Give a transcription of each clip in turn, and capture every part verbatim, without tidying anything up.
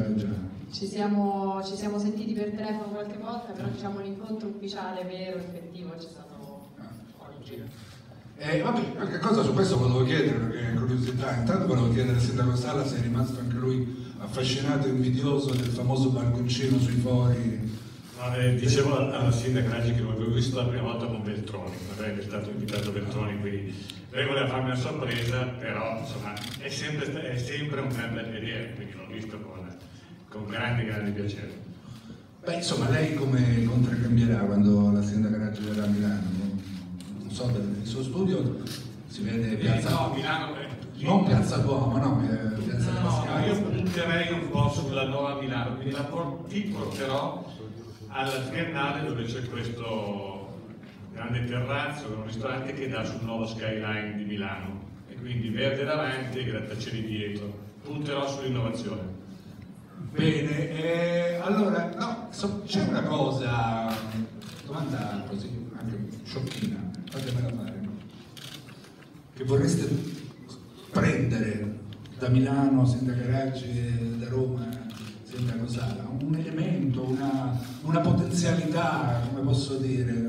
cominciato già? Ci siamo, ci siamo sentiti per telefono qualche volta, però diciamo l'incontro ufficiale, vero, effettivo, c'è stato ah, oggi. Eh, vabbè, qualche cosa su questo volevo chiedere, perché è curiosità. Intanto volevo chiedere al sindaco Sala se è rimasto anche lui affascinato e invidioso del famoso balconcino sui fori. No, eh, dicevo alla sindaca Raggi che l'avevo visto la prima volta con Veltroni, magari è stato invitato Veltroni, quindi lei voleva farmi una sorpresa, però insomma è sempre, è sempre un gran bel vedere, quindi l'ho visto con, con grande, grande piacere. Beh, insomma, lei come contraccambierà quando la sindaca Raggi verrà a Milano? Non so, dal suo studio si vede piazza... Eh, no, Milano... Eh, non Piazza Duomo, no, eh, Piazza no, Pasquale. io punterei un po' sulla nuova Milano, quindi la por- ti porterò alla Triennale dove c'è questo grande terrazzo con un ristorante che dà sul nuovo skyline di Milano e quindi verde davanti e grattacieli dietro. Punterò sull'innovazione. Bene, eh, allora, no, so, c'è una cosa, domanda così, anche sciocchina, fatemela fare, no? Che vorreste prendere da Milano, sindaco Raggi, da Roma, sindaco Sala, un elemento, una, una potenzialità, come posso dire?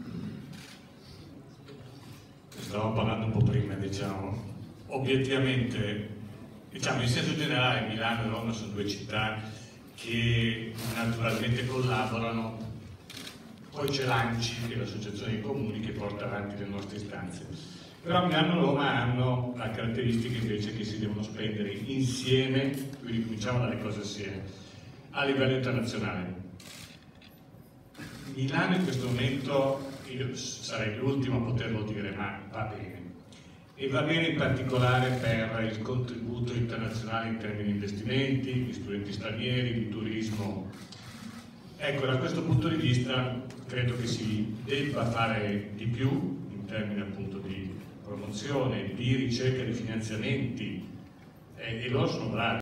Stavamo parlando un po' prima, diciamo, obiettivamente, diciamo, in senso generale Milano e Roma sono due città che naturalmente collaborano, poi c'è l'ANCI, che è l'associazione dei comuni che porta avanti le nostre istanze. Però Milano e Roma hanno la caratteristica invece che si devono spendere insieme, quindi cominciamo dalle cose assieme, a livello internazionale. Milano in questo momento, io sarei l'ultimo a poterlo dire, ma va bene. E va bene in particolare per il contributo internazionale in termini di investimenti, di studenti stranieri, di turismo. Ecco, da questo punto di vista credo che si debba fare di più in termini appunto di promozione, di ricerca di finanziamenti, e, e loro sono bravi.